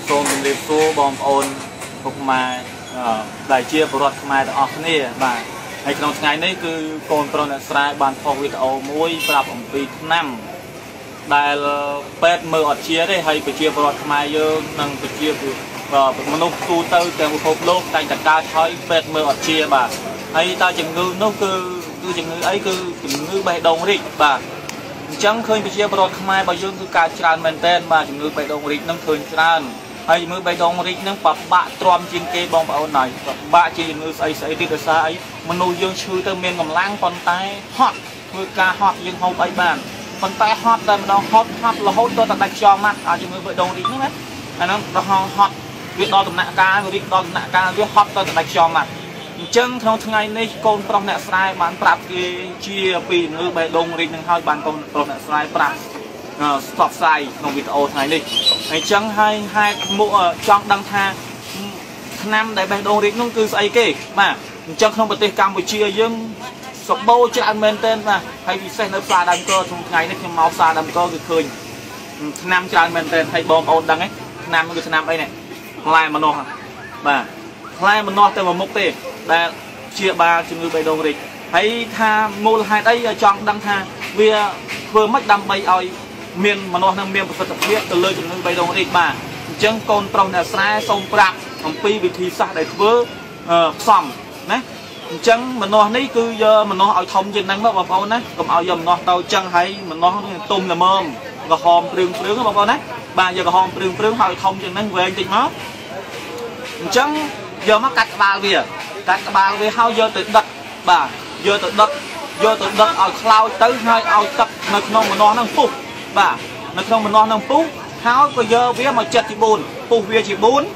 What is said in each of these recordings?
សូមជម្រាបសួរបងប្អូនពុកម៉ែដែលជាពលរដ្ឋខ្មែរទាំងអស់គ្នាបាទហើយក្នុងថ្ងៃនេះគឺកូនប្រុសអ្នកស្រីបានផុសវីដេអូមួយប្រាប់អំពីថ្នាំដែលពេទ្យមើលអត់ជាទេហើយប្រជាពលរដ្ឋខ្មែរយើងនិងប្រជាមនុស្សទូទៅទាំងពិភពលោកតែងតែកើតហើយពេទ្យមើលអត់ជាបាទហើយតើជំងឺនោះគឺជំងឺអីគឺជំងឺបេះដូងរីកបាទអញ្ចឹងឃើញប្រជាពលរដ្ឋខ្មែររបស់យើងគឺកើតច្រើនមែនទែនបាទជំងឺបេះដូងរីកនឹងឃើញច្រើនហើយជំងឺបេះដូងរីកនឹងពិបាកទ្រាំជាងគេបងប្អូនហើយពិបាកជាជំងឺស្អីទៀតដោយសារអីមនុស្សយើងឈឺទៅមានកម្លាំងប៉ុន្តែហត់ធ្វើការហត់យើងហូបអីបានប៉ុន្តែហត់តែម្ដងហត់រហូតដល់តែដាច់ខ្យល់ម៉ាត់ជំងឺបេះដូងរីកហ្នឹងណាអាហ្នឹងរហងហត់វាដល់ដំណាក់កាលរីកដល់ដំណាក់កាលវាហត់ទៅតែដាច់ខ្យល់ម៉ាត់អញ្ចឹងក្នុងថ្ងៃនេះកូនប្រុសអ្នកស្រីបានប្រាប់គេជាពីជំងឺបេះដូងរីកនឹងហើយបានកូនប្រុសអ្នកស្រីប្រាប់ស្ទាប់ផ្សាយក្នុងវីដេអូថ្ងៃនេះអញ្ចឹងហើយហេតុមកចង់ដឹងថាថ្នាំដែលបេះដូងរីកនោះគឺស្អីគេបាទអញ្ចឹងក្នុងប្រទេសកម្ពុជាយើងសម្បូរច្រើនមែនទែនបាទហើយពិសេសនៅផ្សារដើមកោក្នុងថ្ងៃនេះខ្ញុំមកផ្សារដើមកោគឺឃើញថ្នាំច្រើនមែនទែនហើយបងប្អូនដឹងទេថ្នាំគឺថ្នាំអីនេះផ្លែម្នាស់បាទផ្លែម្នាស់ទៅមួយមុខទេដែលជាបាលជំងឺបេះដូងរីកហើយថាមូលហេតុអីចង់ដឹងថាវាធ្វើម៉េចដើម្បីឲ្យមានម្នាស់នឹងមានប្រសិទ្ធភាពទៅលើជំងឺបេះដូងរីកបាទអញ្ចឹងកូនប្រុសអ្នកស្រែសូមប្រាប់អំពីវិធីសាស្ត្រដែលធ្វើផ្សំណាអញ្ចឹងម្នាស់នេះគឺយកម្នាស់ឲ្យធំជាងហ្នឹងមកបងប្អូនណាកុំឲ្យយកម្នាស់ទៅអញ្ចឹងហើយម្នាស់នេះទុំល្មមក្រហមព្រឿងបងប្អូនណាបាទយកក្រហមព្រឿងឲ្យធំជាងហ្នឹងវែងតិចមកអញ្ចឹងយកមកកាត់ក្បាលវាហើយយកទៅដុតបាទយកទៅដុតឲ្យខ្លោចទៅហើយឲ្យទឹកនៅក្នុងម្នាស់ហ្នឹងពុះបាទនៅក្នុងម្នាស់ហ្នឹងពុះហើយក៏យកវាមកចិត្តជា4ពុះវាជា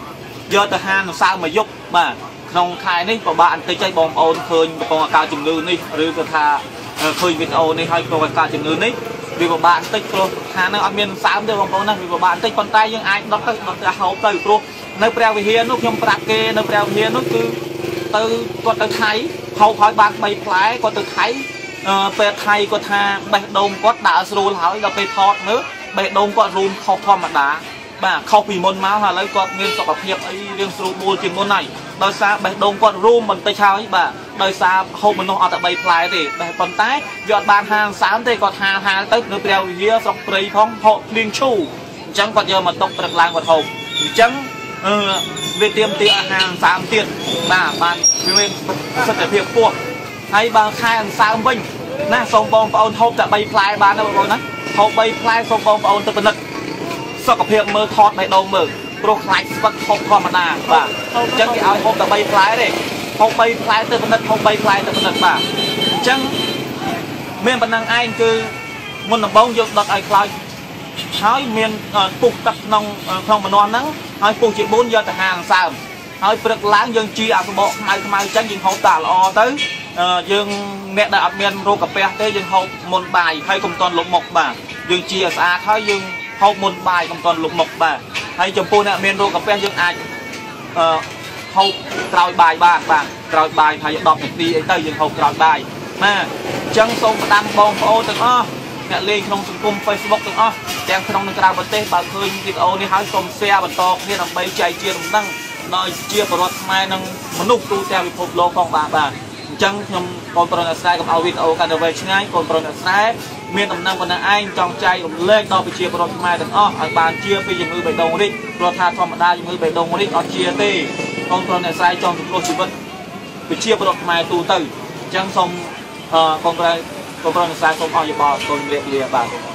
4យកទៅហាលនៅសៅមួយយប់បាទក្នុងខែនេះពិបាកបន្តិចឲ្យបងប្អូនឃើញកំពុងកើតជំងឺនេះឬក៏ថាឃើញវីដេអូនេះហើយកំពុងកើតជំងឺនេះវាពិបាកបន្តិចព្រោះថានៅអត់មានសើមទេបងប្អូនណាវាពិបាកបន្តិចប៉ុន្តែយើងអាចដុតទៅហូបទៅព្រោះនៅព្រះវិហារនោះខ្ញុំប្រាប់គេនៅព្រះវិហារនោះគឺគាត់ទៅថៃហូបហើយបាន3ផ្លែគាត់ទៅថៃពេលថៃគាត់ថាបេះដូងគាត់ដើរស្រួលហើយដល់ពេលថតមើលបេះដូងគាត់រួមខុសធម្មតាបាទខុសពីមុនមកហើយឥឡូវគាត់មានសុខភាពអីរៀងស្រួលបួលជាងមុនហើយដោយសារបេះដូងគាត់រួមបន្តិចហើយបាទដោយសារហូបមនុស្សអត់តែ3ផ្លែទេតែប៉ុន្តែវាអត់បានហាលសើមទេគាត់ហាលទៅនៅព្រះវិហារស្រុកព្រៃផងហូបភ្លៀងឈូអញ្ចឹងគាត់យកមកຕົកព្រឹកឡើងគាត់ហូបអញ្ចឹងវាទៀមទាអាហារសើមទៀតបាទបានវាមានប្រសិទ្ធភាពខ្ពស់ហើយបើខែអង្សើមវិញណាសូមបងប្អូនហូបតែ3ផ្លែបានណាបងប្អូនណាហូប3ផ្លែសូមបងប្អូនទៅពិនិត្យសុខភាពមើលថតបេះដូងមើលព្រោះខ្លាចស្វិតហូបធម្មតាបាទអញ្ចឹងគេឲ្យហូបតែ3ផ្លែទេហូប3ផ្លែទៅពិនិត្យហូប3ផ្លែទៅពិនិត្យបាទអញ្ចឹងមានប៉ុណ្ណឹងឯងគឺមុនដំបូងយើងដុតឲ្យខ្លោចហើយមានពុះទឹកក្នុងម្នាស់ហ្នឹងហើយពុះជា4យកទៅហាលសើមហើយព្រឹកឡើងយើងជីអាសបកខ្មៅចឹងយើងហូបតាល្អទៅយើងអ្នកដែលអត់មានរោគកាពះទេយើងហូបមុនបាយហើយកុំតន់លុបមុខបាទយើងជីឲ្យស្អាតហើយយើងហូបមុនបាយកុំតន់លុបមុខបាទហើយចំពោះអ្នកមានរោគកាពះយើងអាចហូបក្រោយបាយបានបាទក្រោយបាយហើយ10នាទីអីទៅយើងហូបក្រោយបាយណាអញ្ចឹងសូមផ្ដាំបងប្អូនទាំងអស់អ្នកលេងក្នុងសង្គម Facebook ទាំងអស់ទាំងក្នុងនិងក្រៅប្រទេសបើឃើញវីដេអូនេះហើយសូម share បន្តគ្នាដើម្បីចែកជាដំណឹងដល់ជាពលរដ្ឋខ្មែរនិងមនុស្សទូទាំងពិភពលោកផងបាទអញ្ចឹងខ្ញុំកូនប្រុសអ្នកស្រីកុំឲ្យវីដេអូកាន់តែវែងឆ្ងាយកូនប្រុសអ្នកស្រីមានដំណឹងប៉ុណ្ណឹងឯងចង់ចែករំលែកដល់ប្រជាពលរដ្ឋខ្មែរទាំងអស់ឲ្យបានជាពីជំងឺបេះដូងរីកព្រោះថាធម្មតាជំងឺបេះដូងរីកអត់ជាទេកូនប្រុសអ្នកស្រីចង់សង្គ្រោះជីវិតប្រជាពលរដ្ឋខ្មែរទូទៅអញ្ចឹងសូមកូនប្រុសអ្នកស្រីសូមអរយោបល់សូមជម្រាបលាបាទ